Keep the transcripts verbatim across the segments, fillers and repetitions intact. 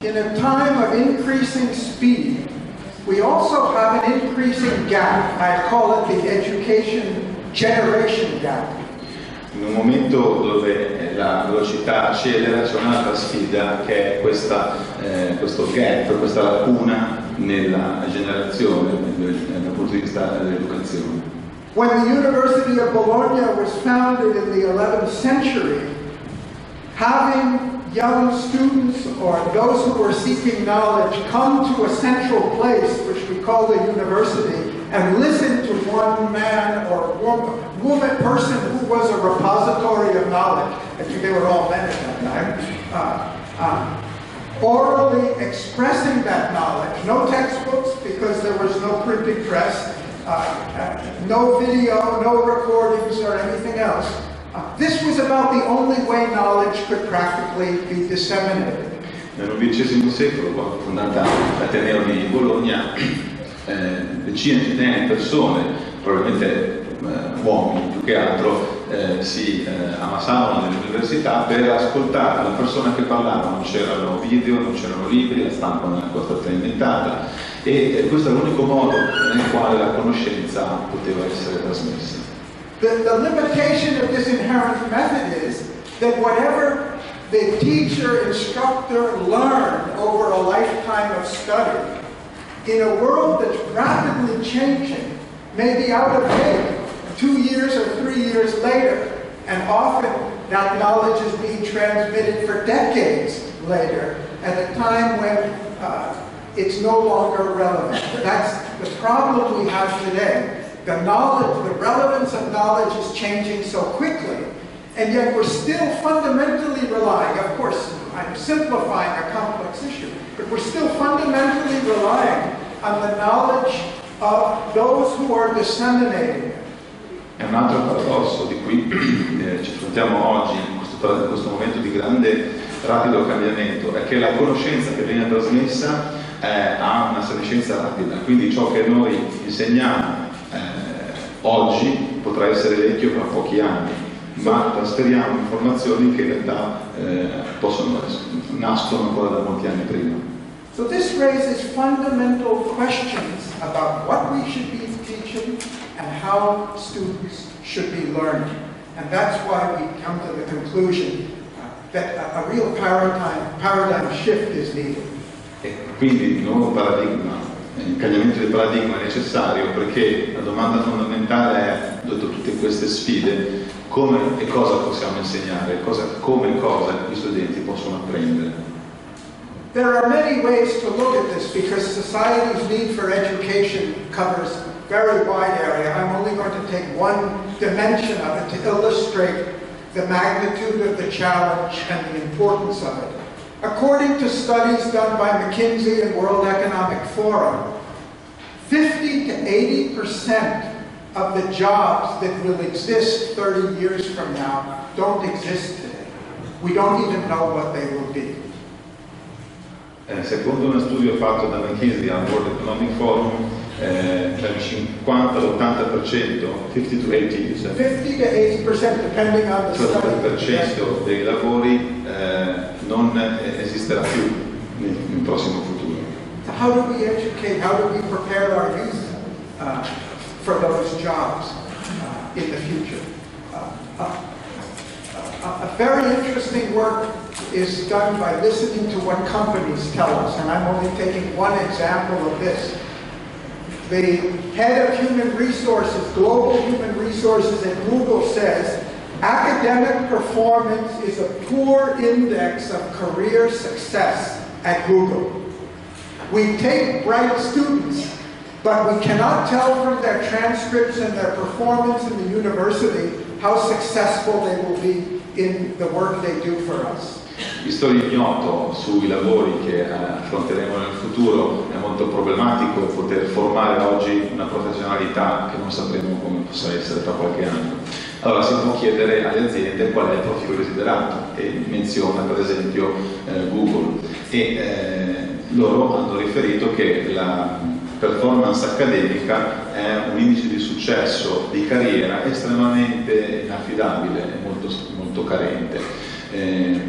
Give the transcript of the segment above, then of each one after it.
In a time of increasing speed, we also have an increasing gap. I call it the education generation gap. In un momento dove la velocità accelera c'è un'altra sfida che è questa, eh, questo gap, questa lacuna nella generazione dal punto di vista dell'educazione. When the University of Bologna was founded in the eleventh century, having young students or those who were seeking knowledge come to a central place, which we call the university, and listen to one man or woman, woman person who was a repository of knowledge. I think they were all men at that time. Uh, uh, orally expressing that knowledge. No textbooks because there was no printing press, uh, uh, no video, no recordings or anything else. Uh, this was about the only way knowledge could practically be disseminated. Nell'undicesimo secolo, quando fu fondata l'Ateneo di Bologna, eh, decine e centinaia di persone, probabilmente eh, uomini più che altro, eh, si eh, ammassavano nelle università per ascoltare una persona che parlava. Non c'erano video, non c'erano libri, la stampa non era stata inventata e eh, questo è l'unico modo nel quale la conoscenza poteva essere trasmessa. The, the limitation of this inherent method is that whatever the teacher, instructor learned over a lifetime of study, in a world that's rapidly changing, may be out of date two years or three years later, and often that knowledge is being transmitted for decades later, at a time when uh, it's no longer relevant. That's the problem we have today. The knowledge, the relevance of knowledge is changing so quickly, and yet we're still fundamentally relying, of course, I'm simplifying a complex issue, but we're still fundamentally relying on the knowledge of those who are disseminating it. È un altro paradosso di cui eh, ci affrontiamo oggi, in questo, in questo momento di grande, rapido cambiamento, è che la conoscenza che viene trasmessa eh, ha una senescenza rapida, quindi ciò che noi insegniamo oggi potrà essere vecchio fra pochi anni, ma trasferiamo informazioni che in realtà eh, possono, nascono ancora da molti anni prima. So this raises fundamental questions about what we should be teaching and how students should be learning. And that's why we come to the conclusion uh, that a, a real paradigm, paradigm shift is needed. E quindi il nuovo paradigma, il cambiamento del paradigma è necessario perché la domanda fondamentale è, dopo tutte queste sfide, come e cosa possiamo insegnare, cosa, come e cosa gli studenti possono apprendere. There are many ways to look at this because society's need for education covers a very wide area. I'm only going to take one dimension of it to illustrate the magnitude of the challenge and the importance of it. According to studies done by McKinsey and World Economic Forum, fifty to eighty percent of the jobs that will exist thirty years from now don't exist today. We don't even know what they will be. Eh, secondo uno studio fatto da McKinsey al World Economic Forum, eh, dal cinquanta all'ottanta per cento, fifty to eighty percent, fifty to eighty percent depending on the cioè study. il per cento dei lavori eh, non esisterà più nel, nel prossimo futuro. So how do we educate, how do we prepare our youth uh, for those jobs uh, in the future? Uh, uh, uh, a very interesting work is done by listening to what companies tell us, and I'm only taking one example of this. The head of human resources, global human resources at Google says, academic performance is a poor index of career success at Google. We take bright students, but we cannot tell from their transcripts and their performance in the university how successful they will be in the work they do for us. Visto l'ignoto sui lavori che eh, affronteremo nel futuro, è molto problematico poter formare oggi una professionalità che non sapremo come possa essere tra qualche anno. Allora si può chiedere alle aziende qual è il profilo desiderato e menziona per esempio eh, Google e eh, loro hanno riferito che la performance accademica è un indice di successo di carriera estremamente inaffidabile e molto, molto carente. Eh,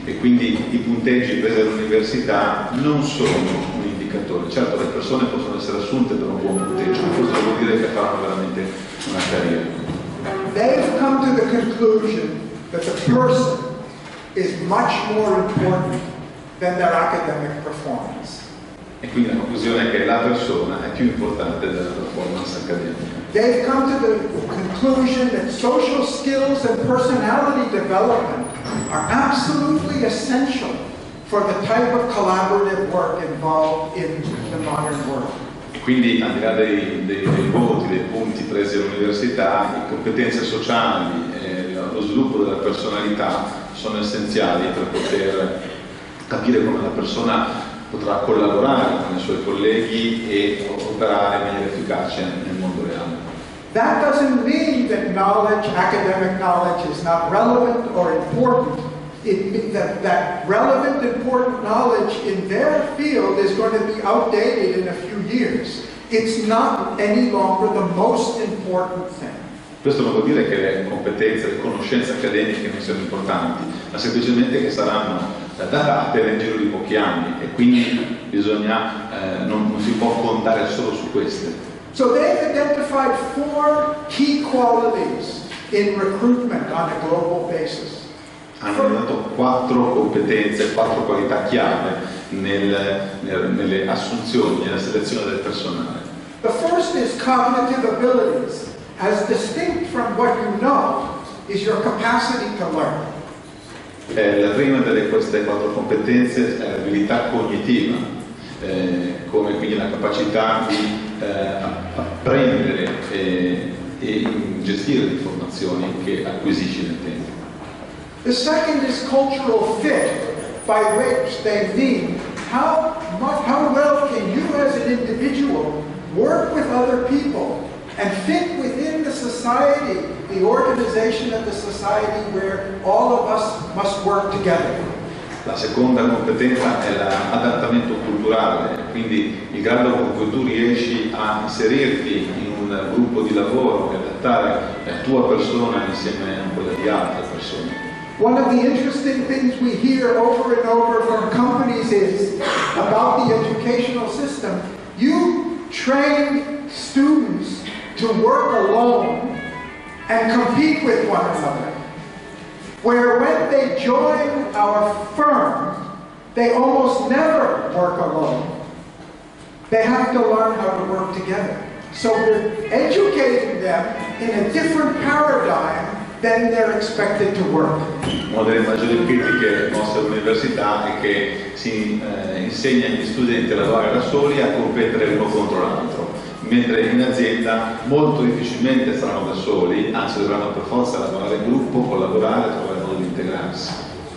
e quindi i punteggi presi all'università non sono un indicatore. Certo, le persone possono essere assunte per un buon punteggio, ma questo vuol dire che faranno veramente una carriera. They've come to the conclusion that the person is much more important than their academic performance. E quindi la conclusione è che la persona è più importante della performance accademica. They've come to the conclusion that social skills and personality development are absolutely essential for the type of collaborative work involved in the modern world. Quindi, al di là dei, dei, dei voti, dei punti presi all'università, le competenze sociali e lo sviluppo della personalità sono essenziali per poter capire come la persona potrà collaborare con i suoi colleghi e operare in maniera efficace nel mondo reale. That doesn't mean that knowledge, academic knowledge, is not relevant or important. It means that, that relevant, important knowledge in their field is going to be outdated in a few years. It's not any longer the most important thing. Questo non vuol dire che le competenze, le conoscenze accademiche non siano importanti, ma semplicemente che saranno datate nel giro di pochi anni e quindi bisogna, eh, non, non si può contare solo su queste. So they've identified four key qualities in recruitment on a global basis. Hanno dato quattro competenze, quattro qualità chiave nel, nel, nelle assunzioni, nella selezione del personale. The first is cognitive abilities. As distinct from what you know is your capacity to learn. Eh, la prima delle queste quattro competenze è l'abilità cognitiva, eh, come quindi la capacità di eh, apprendere e, e gestire le informazioni che acquisisci nel tempo. The second is cultural fit, by which they mean how much, how well can you as an individual work with other people and fit within the society, the organization of the society where all of us must work together. La seconda competenza è l'adattamento culturale, quindi il grado con cui tu riesci a inserirti in un gruppo di lavoro e adattare la tua persona insieme a quella di altre persone. One of the interesting things we hear over and over from companies is about the educational system. You train students to work alone and compete with one another. Where when they join our firm, they almost never work alone. They have to learn how to work together. So we're educating them in a different paradigm than they're expected to work. Una delle maggiori critiche nostre all'università è che si eh, insegna agli studenti a lavorare da soli e a competere l'uno contro l'altro, mentre in azienda molto difficilmente saranno da soli, anzi dovranno per forza lavorare in gruppo, collaborare, trovare modo di integrarsi.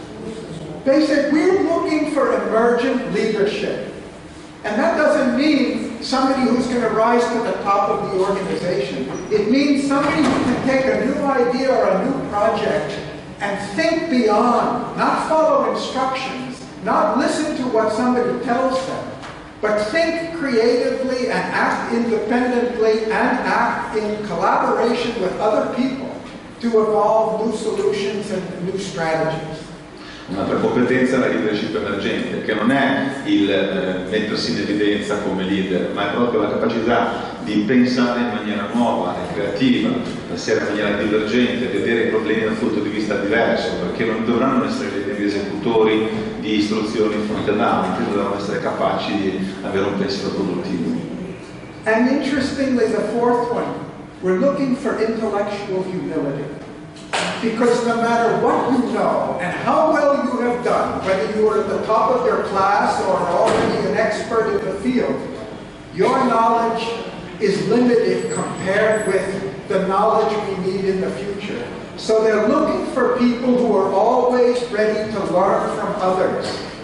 They said we're looking for emergent leadership, and that doesn't mean somebody who's going to rise to the top of the organization. It means somebody who can take a new idea or a new project and think beyond, not follow instructions, not listen to what somebody tells them, but think creatively and act independently and act in collaboration with other people to evolve new solutions and new strategies. Un'altra competenza è la leadership emergente, che non è il eh, mettersi in evidenza come leader, ma è proprio la capacità di pensare in maniera nuova e creativa, pensare in maniera divergente, vedere i problemi da un punto di vista diverso, perché non dovranno essere degli esecutori di istruzioni fronte davanti, dovranno essere capaci di avere un pensiero produttivo. And interestingly, the fourth one, we're looking for intellectual humility. Because no matter what you know and how well you have done, whether you are at the top of your class or already an expert in the field, your knowledge is limited compared with the knowledge we need in the future. So they're looking for people who are always ready to learn from others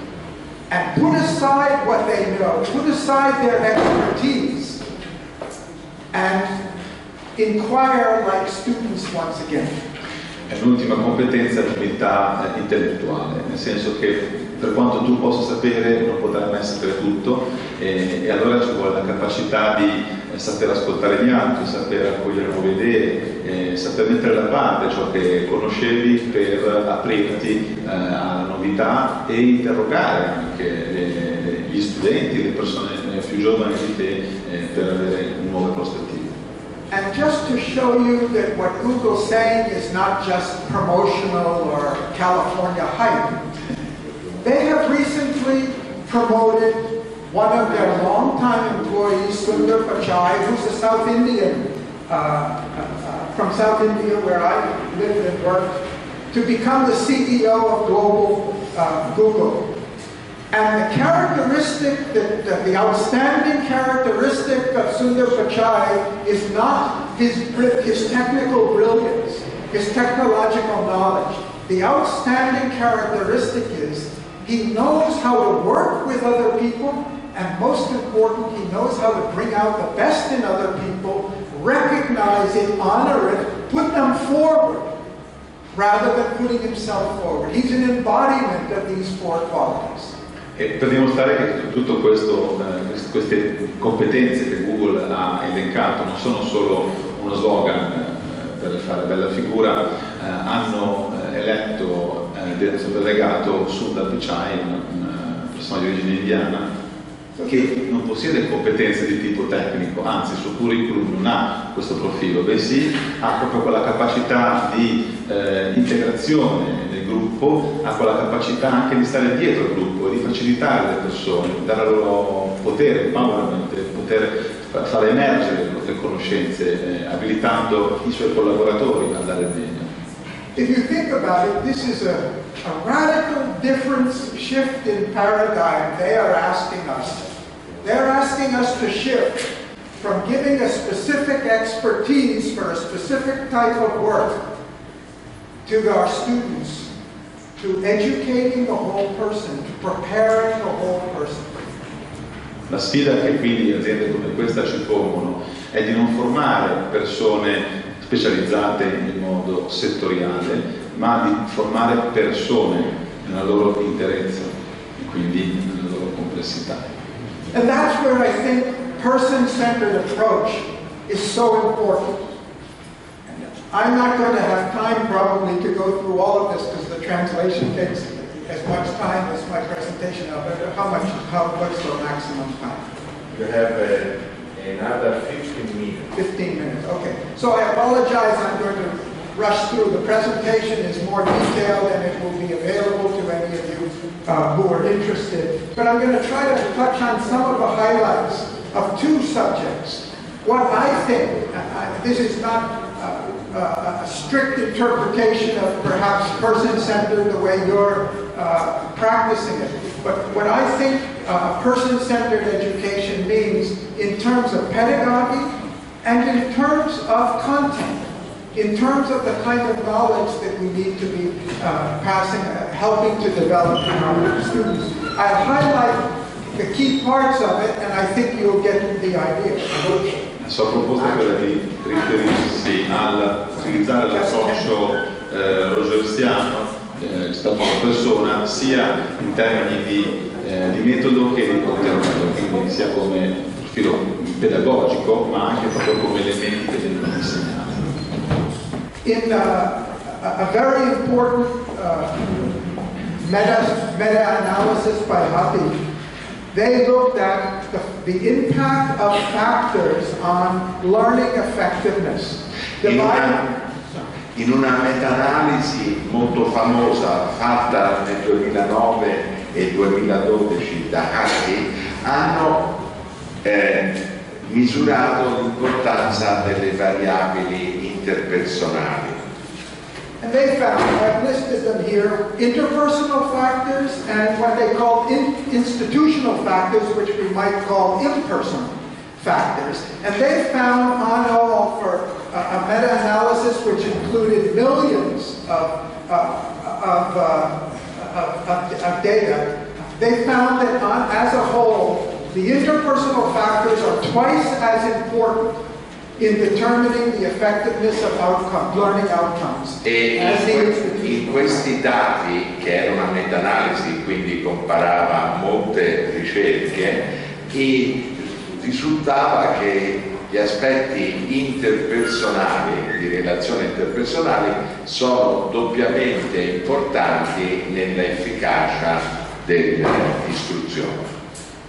and put aside what they know, put aside their expertise, and inquire like students once again. E l'ultima competenza è l'umiltà intellettuale, nel senso che per quanto tu possa sapere non potrai mai sapere tutto, e, e allora ci vuole la capacità di eh, saper ascoltare gli altri, saper accogliere nuove idee, eh, saper mettere da parte ciò che conoscevi per aprirti eh, alla novità e interrogare anche le, gli studenti, le persone più giovani di te eh, per avere nuove prospettive. And just to show you that what Google's saying is not just promotional or California hype, they have recently promoted one of their longtime employees, Sundar Pichai, who's a South Indian, uh, uh, from South India where I lived and worked, to become the C E O of global uh, Google. And the characteristic, that, that the outstanding characteristic of Sundar Pichai is not his, his technical brilliance, his technological knowledge. The outstanding characteristic is he knows how to work with other people, and most important, he knows how to bring out the best in other people, recognize it, honor it, put them forward, rather than putting himself forward. He's an embodiment of these four qualities. E per dimostrare che tutto questo, eh, queste competenze che Google ha elencato non sono solo uno slogan eh, per fare bella figura, eh, hanno eh, eletto eh, sottodelegato Sundar Pichai, una, una persona di origine indiana, che non possiede competenze di tipo tecnico, anzi il suo curriculum non ha questo profilo, bensì ha proprio quella capacità di eh, integrazione del gruppo, ha quella capacità anche di stare dietro al gruppo e di facilitare le persone, dare loro potere, empowerment, poter far emergere le conoscenze, eh, abilitando i suoi collaboratori ad andare bene. If you think about it, this is a, a radical difference, shift in paradigm they are asking us. They're asking us to shift from giving a specific expertise for a specific type of work to our students, to educating the whole person, to preparing the whole person. La sfida che quindi aziende come questa ci pongono è di non formare persone specializzate in modo settoriale, ma di formare persone nella loro interezza e quindi nella loro complessità. And that's where I think person-centered approach is so important. I'm not going to have time probably to go through all of this because the translation takes as much time as my presentation. How much, how, what's the maximum time? You have uh, another fifteen minutes. fifteen minutes, okay. So I apologize, I'm going to rush through. The presentation is more detailed and it will be available to any of you uh, who are interested. But I'm going to try to touch on some of the highlights of two subjects. What I think, uh, this is not uh, uh, a strict interpretation of perhaps person-centered the way you're uh, practicing it, but what I think uh, person-centered education means in terms of pedagogy and in terms of content, in terms of the kind of knowledge that we need to be uh, passing, uh, helping to develop in our students. I'll highlight the key parts of it, and I think you'll get the idea. La sua proposta è quella di riferirsi al utilizzare l'approccio eh, rogersiano eh, rispetto alla persona, sia in termini di, eh, di metodo che di contenuto, quindi sia come profilo pedagogico, ma anche proprio come elementi che vengono insegnati. In uh, a very important uh, meta, meta-analysis by Hathi, they looked at the, the impact of factors on learning effectiveness. In una, in una meta-analisi molto famosa fatta nel duemilanove e duemiladodici da Hathi, hanno eh, misurato l'importanza delle variabili interpersonali. And they found, I've listed them here, interpersonal factors and what they call in, institutional factors, which we might call impersonal factors. And they found on all for a, a meta-analysis which included millions of, uh, of, uh, of, of, of data, they found that on, as a whole, the interpersonal factors are twice as important in determining the effectiveness of outcome, learning outcomes E as the in, institutional. in questi dati, che era una meta-analisi, quindi comparava molte ricerche, e risultava che gli aspetti interpersonali, di relazioni interpersonali, sono doppiamente importanti nell'efficacia dell'istruzione.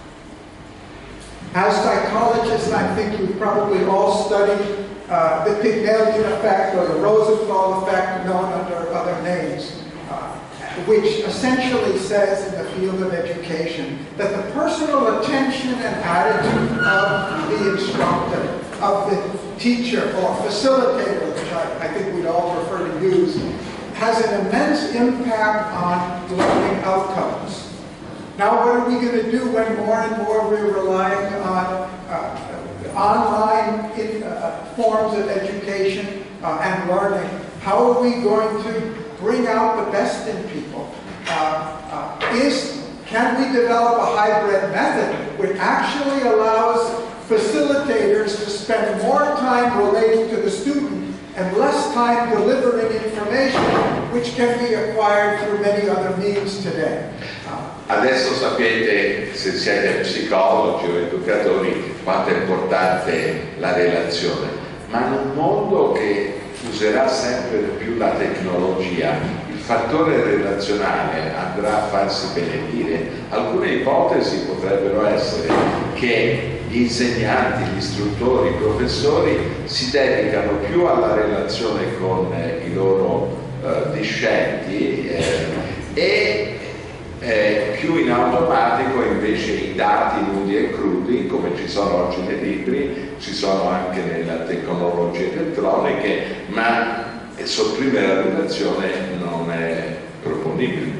As psychologists, I think you've probably all studied uh, the Pygmalion effect or the Rosenthal effect, known under other names, uh, which essentially says in the field of education that the personal attention and attitude of the instructor, of the teacher or facilitator, which I, I think we'd all prefer to use, has an immense impact on learning outcomes. Now, what are we going to do when more and more we're relying on uh, online in, uh, forms of education uh, and learning? How are we going to bring out the best in people? Uh, uh, is, can we develop a hybrid method which actually allows facilitators to spend more time relating to the student and less time delivering information, which can be acquired through many other means today? Adesso sapete, se siete psicologi o educatori, quanto è importante la relazione, ma in un mondo che userà sempre più la tecnologia, il fattore relazionale andrà a farsi benedire. Alcune ipotesi potrebbero essere che gli insegnanti, gli istruttori, i professori si dedicano più alla relazione con eh, i loro eh, discenti eh, e Eh, più in automatico invece i dati nudi e crudi, come ci sono oggi nei libri, ci sono anche nelle tecnologie elettroniche, ma sopprimere la relazione non è proponibile.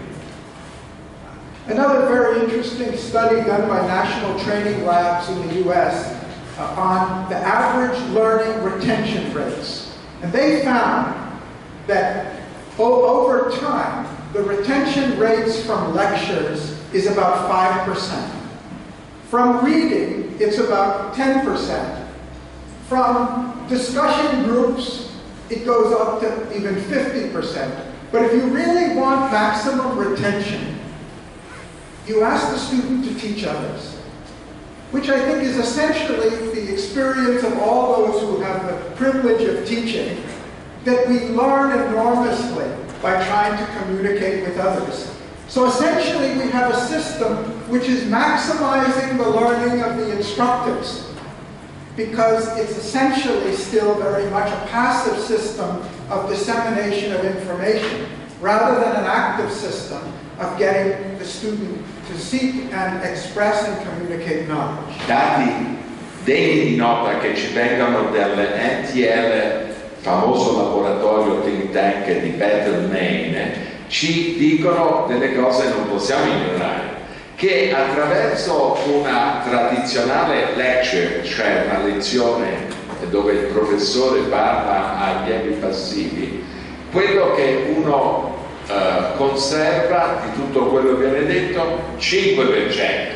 Another very interesting study done by National Training Labs in the U S uh, on the average learning retention rates. And they found that over time, the retention rates from lectures is about five percent. From reading, it's about ten percent. From discussion groups, it goes up to even fifty percent. But if you really want maximum retention, you ask the student to teach others, which I think is essentially the experience of all those who have the privilege of teaching, that we learn enormously by trying to communicate with others. So essentially we have a system which is maximizing the learning of the instructors, because it's essentially still very much a passive system of dissemination of information, rather than an active system of getting the student to seek and express and communicate knowledge. Dati degni di nota che ci vengono dall'N T L, famoso laboratorio think tank di Bethel, Maine, ci dicono delle cose che non possiamo ignorare, che attraverso una tradizionale lecture, cioè una lezione dove il professore parla agli allievi passivi, quello che uno eh, conserva di tutto quello che viene detto, cinque per cento.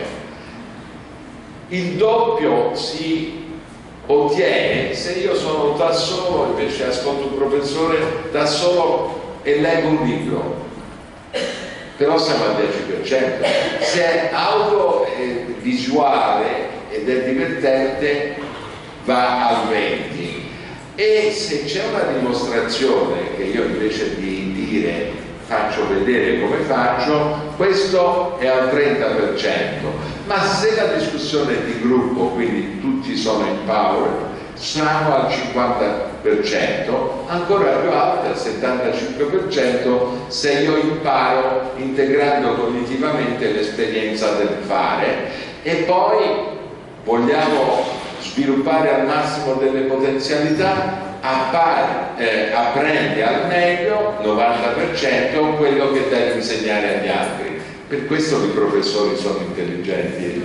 Il doppio si ottiene se io sono da solo, invece ascolto un professore da solo e leggo un libro, però siamo al dieci per cento. Se è audiovisuale ed è divertente va al venti, e se c'è una dimostrazione che io invece di dire faccio vedere come faccio, questo è al trenta per cento. Ma se la discussione è di gruppo, quindi tutti sono empowered, siamo al cinquanta per cento, ancora più alto al settantacinque per cento se io imparo integrando cognitivamente l'esperienza del fare. E poi vogliamo sviluppare al massimo delle potenzialità, appare, eh, apprendi al meglio, novanta per cento, quello che devi insegnare agli altri. Per questo i professori sono intelligenti.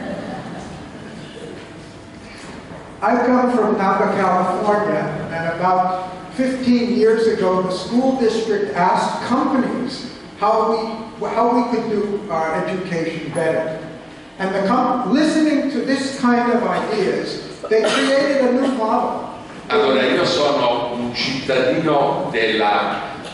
I come from Napa, California, and about fifteen years ago, the school district asked companies how we, how we could do our education better. And the com listening to this kind of ideas, they created a new model. Allora, io sono un cittadino della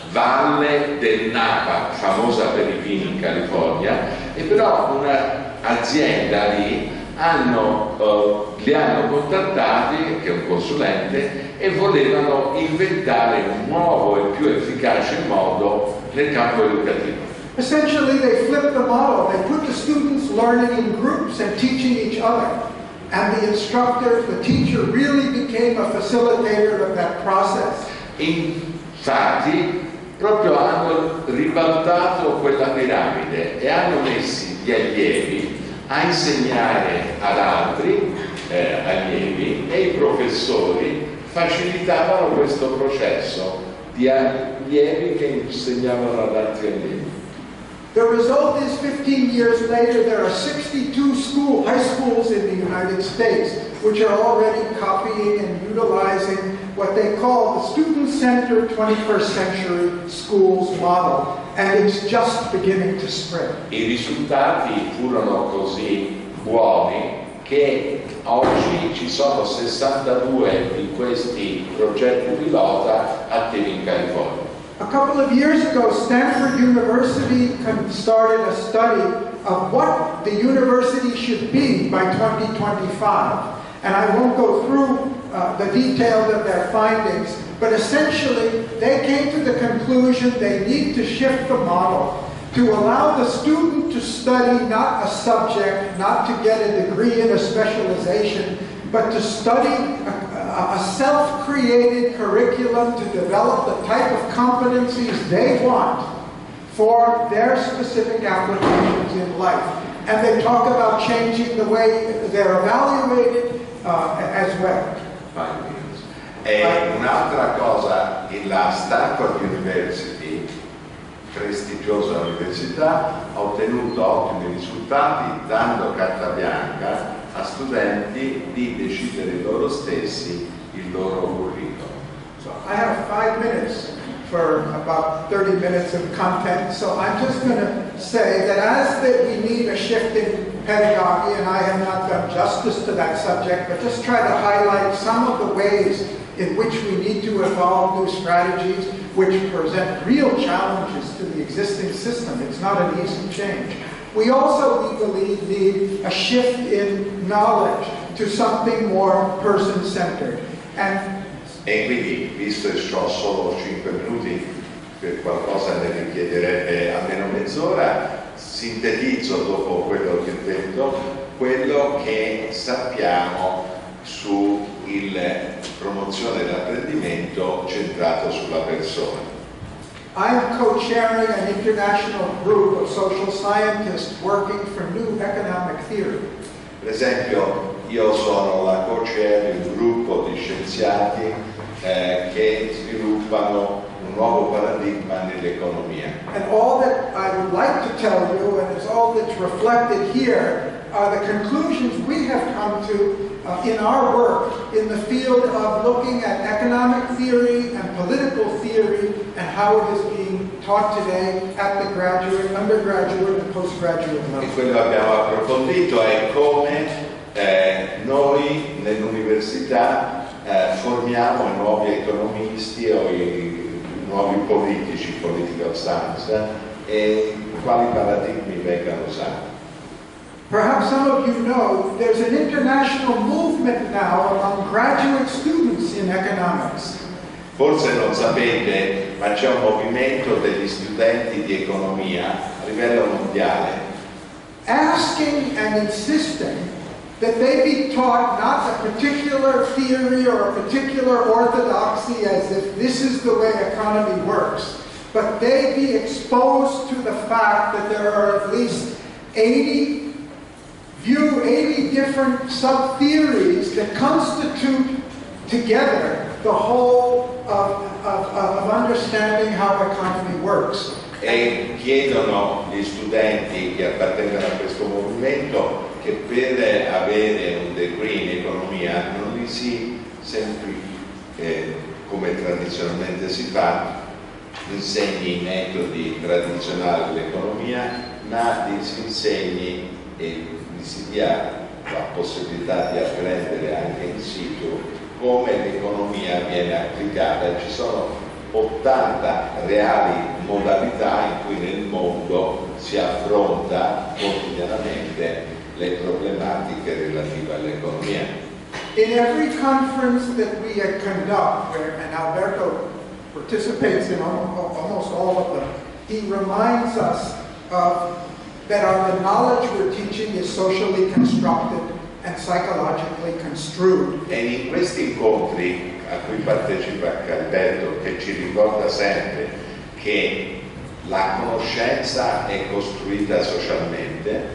valle del Napa, famosa per i vini in California, e però un'azienda lì hanno, uh, li hanno contattati, che è un consulente, e volevano inventare un nuovo e più efficace modo nel campo educativo. Essentially, they flipped the model. They put the students learning in groups and teaching each other. And the instructor, the teacher, really became a facilitator of that process. Infatti, proprio hanno ribaltato quella piramide e hanno messo gli allievi a insegnare ad altri eh, allievi, e i professori facilitavano questo processo di allievi che insegnavano ad altri allievi. The result is fifteen years later there are sixty-two school, high schools in the United States which are already copying and utilizing what they call the student-centered twenty-first century schools model, and it's just beginning to spread. I risultati furono così buoni che oggi ci sono sessantadue di questi progetti pilota attivi in California. A couple of years ago, Stanford University started a study of what the university should be by twenty twenty-five. And I won't go through uh, the details of their findings, but essentially they came to the conclusion they need to shift the model to allow the student to study not a subject, not to get a degree in a specialization, but to study a, a self-created curriculum to develop the type of competencies they want for their specific applications in life. And they talk about changing the way they're evaluated uh, as well. E un'altra cosa, la Stanford University, prestigiosa università, ha ottenuto ottimi risultati dando carta bianca a studenti di decidere loro stessi il loro curriculum. So I have five minutes for about thirty minutes of content, so I'm just going to say that as that we need a shift in pedagogy, and I have not done justice to that subject, but just try to highlight some of the ways in which we need to evolve new strategies which present real challenges to the existing system. It's not an easy change. We also, we believe, need a shift in knowledge to something more person-centered. And E quindi, visto che ho solo cinque minuti, per qualcosa ne richiederebbe almeno mezz'ora, sintetizzo dopo quello che ho detto, quello che sappiamo su il promozione dell'apprendimento centrato sulla persona. I am co-chairing an international group of social scientists working for new economic theory. Per esempio, io sono la co-chair di un gruppo di scienziati eh, che sviluppano un nuovo paradigma nell'economia. And all that I would like to tell you, and it's all that's reflected here, are the conclusions we have come to uh, in our work in the field of looking at economic theory and political theory and how it is being taught today at the graduate, undergraduate, and postgraduate level. E quello che abbiamo approfondito è come eh, noi nell'università eh, formiamo i nuovi economisti o i nuovi politici, political science, eh, e quali paradigmi vengano usati. Perhaps some of you know there's an international movement now among graduate students in economics. Forse non sapete, ma c'è un movimento degli studenti di economia a livello mondiale asking and insisting that they be taught not a particular theory or a particular orthodoxy as if this is the way economy works, but they be exposed to the fact that there are at least eighty view eighty different sub-theories that constitute together the whole of, of, of understanding how economy works. E chiedono gli studenti che appartengono a questo movimento che per avere un degree in economia non li si semplifichi, eh, come tradizionalmente si fa, insegni i metodi tradizionali dell'economia, ma li si insegni e si dia la possibilità di apprendere anche in situ come l'economia viene applicata. Ci sono ottanta reali modalità in cui nel mondo si affronta quotidianamente le problematiche relative all'economia. In every conference that we conduct, where, and Alberto participates in almost all of them, he reminds us of that our the knowledge we're teaching is socially constructed and psychologically construed. E in questi incontri a cui partecipa Alberto, che ci ricorda sempre che la conoscenza è costruita socialmente.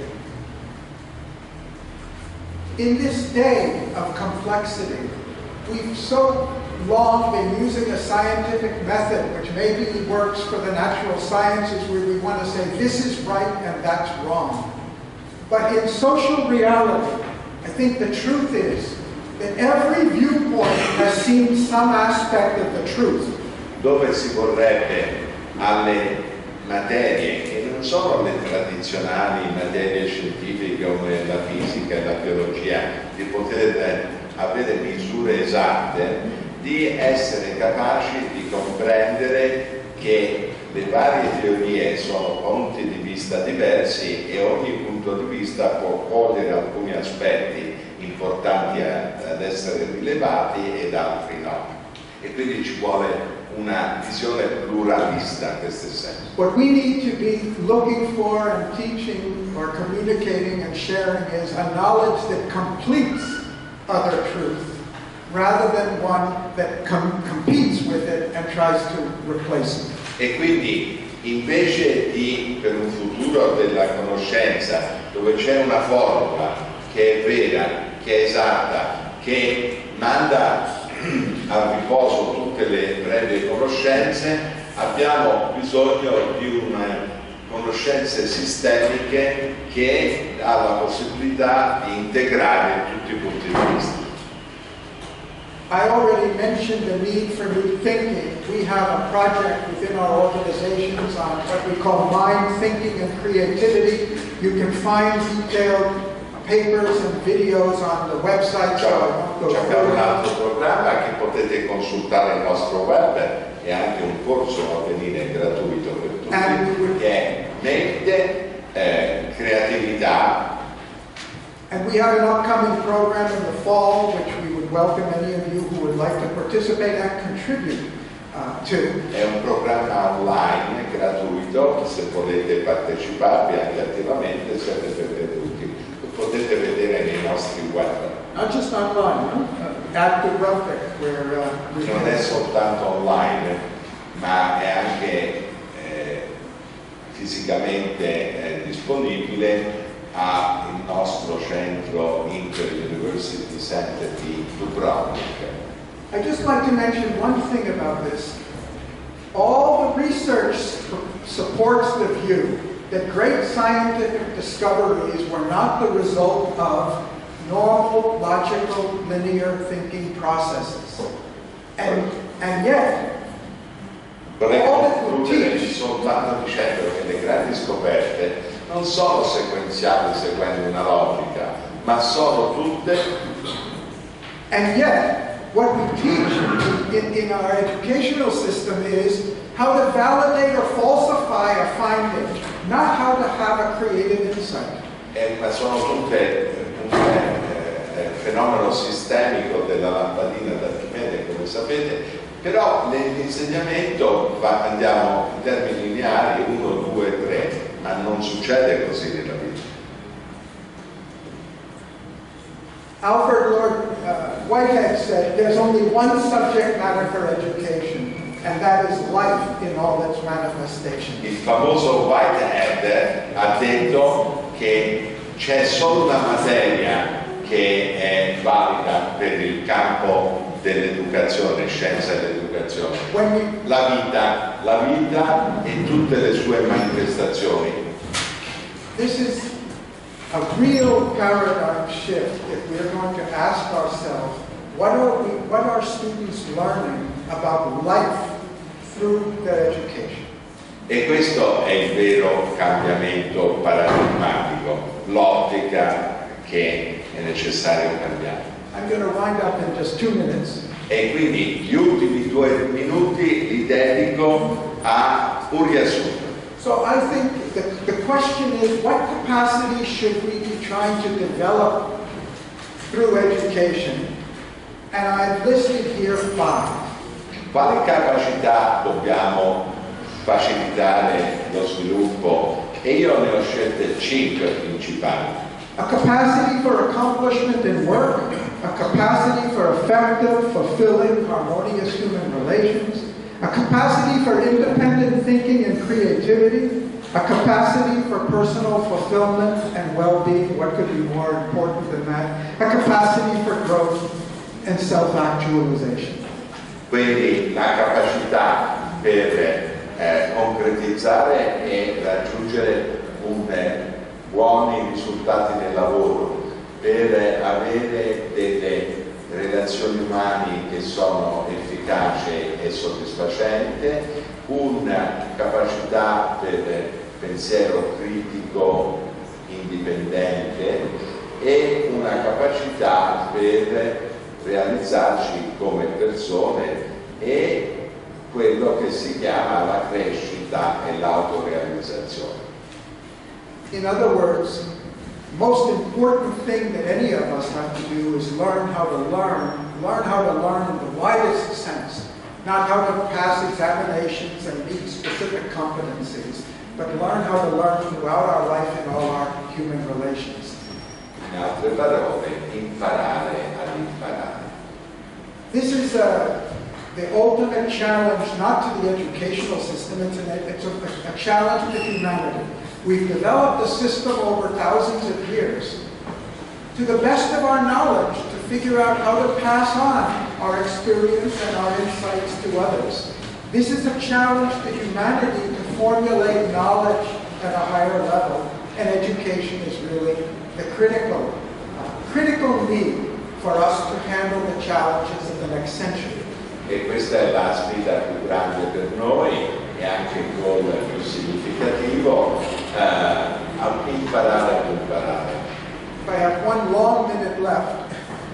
In this day of complexity, we've so long been using a scientific method, which maybe works for the natural sciences, where we want to say this is right and that's wrong. But in social reality, I think the truth is that every viewpoint has seen some aspect of the truth. Dove si vorrebbe alle materie, che non sono le tradizionali materie scientifiche come la fisica e la biologia, di poter avere misure esatte, di essere capaci di comprendere che le varie teorie sono punti di vista diversi e ogni punto di vista può cogliere alcuni aspetti importanti ad essere rilevati ed altri no. E quindi ci vuole una visione pluralista in questo senso. What we need to be looking for and teaching or communicating and sharing is a knowledge that completes other truth, rather than one that com competes with it and tries to replace it. E quindi invece di, per un futuro della conoscenza, dove c'è una formula che è vera, che è esatta, che manda al riposo tutte le brevi conoscenze, abbiamo bisogno di una conoscenze sistemiche che ha la possibilità di integrare tutti i punti di vista. I already mentioned the need for new thinking. We have a project within our organizations on what we call mind thinking and creativity. You can find detailed papers and videos on the website. C'è un altro programma che potete consultare al nostro web e anche un corso a venire gratuito per tutti, che è mente, eh, creatività. And we have an upcoming program in the fall, which we would welcome any of you who would like to participate and contribute uh, to. È un programma online gratuito, se volete parteciparvi anche attivamente siete benvenuti. Lo potete vedere nei nostri web. Not just online, no? Uh, at the welfare, where uh, we non è soltanto online, ma è anche eh, fisicamente eh, disponibile al nostro centro Inter-University Center di Dubrovnik. I'd just like to mention one thing about this. All the research supports the view that great scientific discoveries were not the result of normal, logical, linear thinking processes. And, and yet, vorrei all that we concludere teach soltanto dicendo che le grandi scoperte non sono sequenziali seguendo una logica, ma sono tutte. And yet, what we teach in, in our educational system is how to validate or falsify a finding, not how to have a creative insight. Eh, ma sono tutte un eh, eh, fenomeno sistemico della lampadina d'Archimede, come sapete, però nell'insegnamento andiamo in termini lineari, uno, due, tre, ma non succede così nella vita. Alfred Lord uh, Whitehead said, there's only one subject matter for education, and that is life in all its manifestations. Il famoso Whitehead ha detto che c'è solo una materia che è valida per il campo dell'educazione, scienza dell'educazione. La vita, la vita e tutte le sue manifestazioni. This is a real paradigm shift if we're going to ask ourselves, what are we, what are students learning about life through their education? E questo è il vero cambiamento paradigmatico, l'ottica che è necessario cambiare. I'm going to wind up in just two minutes. E quindi gli ultimi due minuti li dedico a un riassunto. So I think the, the question is, what capacity should we be trying to develop through education? And I've listed here five. Quali capacità dobbiamo facilitare lo sviluppo? E io ne ho scelte cinque principali. A capacity for accomplishment in work, a capacity for effective, fulfilling, harmonious human relations, a capacity for independent thinking and creativity, a capacity for personal fulfillment and well-being, what could be more important than that, a capacity for growth and self-actualization. Quindi la capacità per eh, concretizzare e raggiungere un, eh, buoni risultati nel lavoro, per avere delle relazioni umane che sono efficaci e soddisfacenti, una capacità per pensiero critico indipendente e una capacità per realizzarci come persone e quello che si chiama la crescita e l'autorealizzazione. In other words, most important thing that any of us have to do is learn how to learn, learn how to learn in the widest sense, not how to pass examinations and meet specific competencies, but learn how to learn throughout our life in all our human relations. In altre parole, imparare ad imparare. This is a, the ultimate challenge, not to the educational system, it's, an, it's a, a challenge to humanity. We've developed a system over thousands of years, to the best of our knowledge, to figure out how to pass on our experience and our insights to others. This is a challenge to humanity to formulate knowledge at a higher level, and education is really the critical, uh, critical need for us to handle the challenges of the next century. E questa è la sfida più grande per noi e anche il goal più significativo, eh, a imparare ad imparare. If I have one long minute left,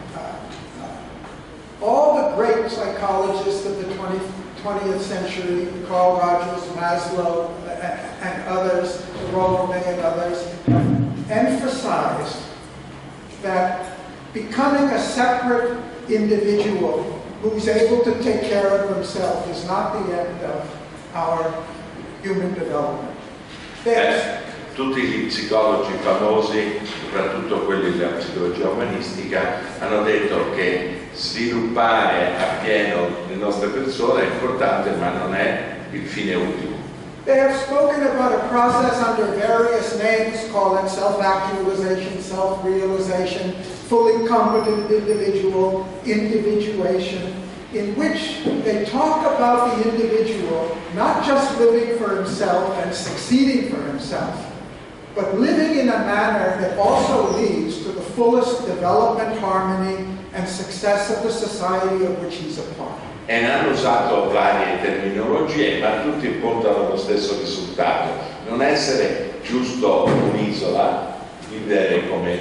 uh, all the great psychologists of the twentieth century, Carl Rogers, Maslow, and, and others, Rollo May and others, emphasized that becoming a separate individual who's able to take care of himself is not the end of our human development. Eh, tutti gli psicologi famosi, soprattutto quelli della psicologia umanistica, hanno detto che sviluppare appieno le nostre persone è importante, ma non è il fine ultimo. They have spoken about a process under various names, call it self-actualization, self-realization, fully competent individual, individuation, in which they talk about the individual not just living for himself and succeeding for himself, but living in a manner that also leads to the fullest development, harmony, and success of the society of which he's a part. E ne hanno usato varie terminologie, ma tutti puntano allo stesso risultato: non essere giusto un'isola, vivere come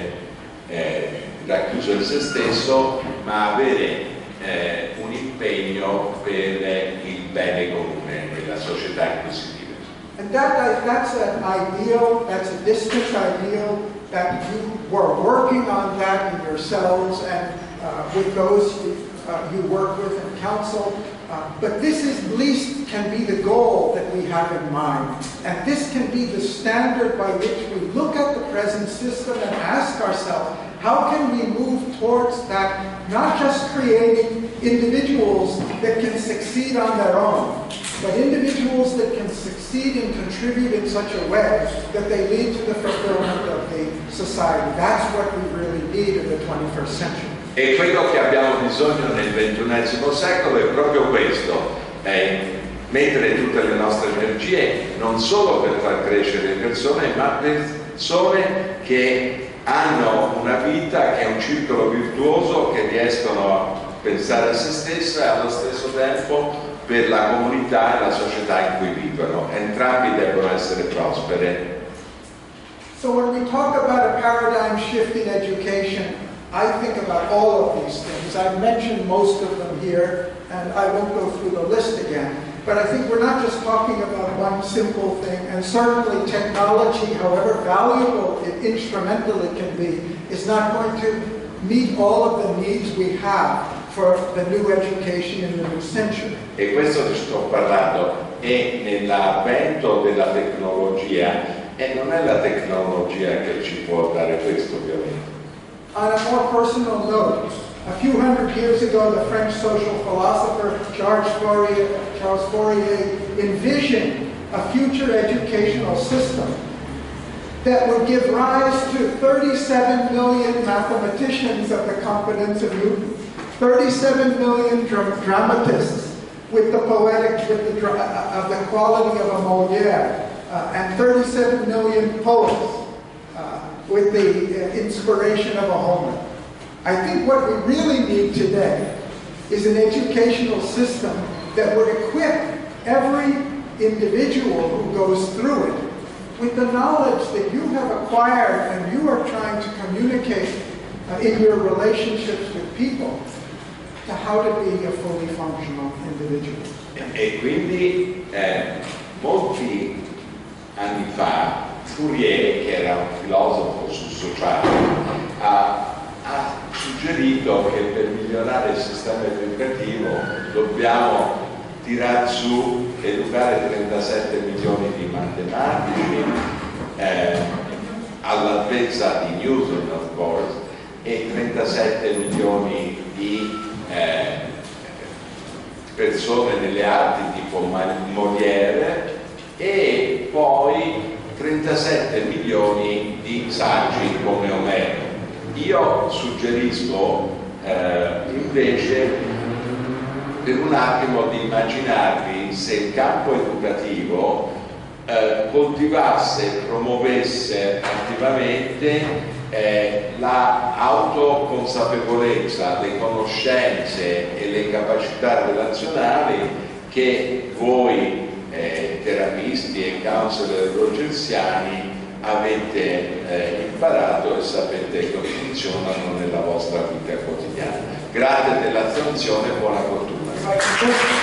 eh, racchiuso in se stesso, ma avere eh, un impegno per il bene comune nella società in cui si vive. And that, that's an ideal, that's a distant ideal, that you were working on that in yourselves and uh, with those you, uh, you work with and counsel. Uh, but this is, at least can be the goal that we have in mind. And this can be the standard by which we look at the present system and ask ourselves, how can we move towards that, not just creating individuals that can succeed on their own, but individuals that can succeed and contribute in such a way that they lead to the fulfillment of the society. That's what we really need in the twenty-first century. E quello che abbiamo bisogno nel ventunesimo secolo è proprio questo, è mettere tutte le nostre energie non solo per far crescere le persone, ma persone che hanno una vita che è un circolo virtuoso, che riescono a pensare a se stessa e allo stesso tempo per la comunità e la società in cui vivono. Entrambi devono essere prospere. So when we talk about a paradigm shift in education, I think about all of these things. I've mentioned most of them here, and I won't go through the list again. But I think we're not just talking about one simple thing, and certainly technology, however valuable and instrumental it can be, is not going to meet all of the needs we have for the new education in the new century. E questo che sto parlando è nell'avvento della tecnologia, e non è la tecnologia che ci può dare questo, ovviamente. On a more personal note, a few hundred years ago, the French social philosopher Charles Fourier, Charles Fourier envisioned a future educational system that would give rise to thirty-seven million mathematicians of the competence of Newton, thirty-seven million dra dramatists with the poetic, with the, uh, of the quality of a Molière, uh, and thirty-seven million poets uh, with the uh, inspiration of a Homer. I think what we really need today is an educational system that would equip every individual who goes through it with the knowledge that you have acquired and you are trying to communicate uh, in your relationships with people to how to be a fully functional individual. E quindi eh, molti anni fa Fourier, che era un filosofo sul sociale, ha, ha suggerito che per migliorare il sistema educativo dobbiamo tirar su, educare trentasette milioni di matematici eh, all'altezza di Newton, of course, e trentasette milioni di eh, persone nelle arti tipo Molière, e poi trentasette milioni di saggi come Omero. Io suggerisco eh, invece per un attimo di immaginarvi se il campo educativo eh, coltivasse e promuovesse attivamente eh, la autoconsapevolezza, le conoscenze e le capacità relazionali che voi eh, terapisti e counselor rogersiani avete eh, imparato e sapete come funzionano nella vostra vita quotidiana. Grazie dell'attenzione e buona fortuna.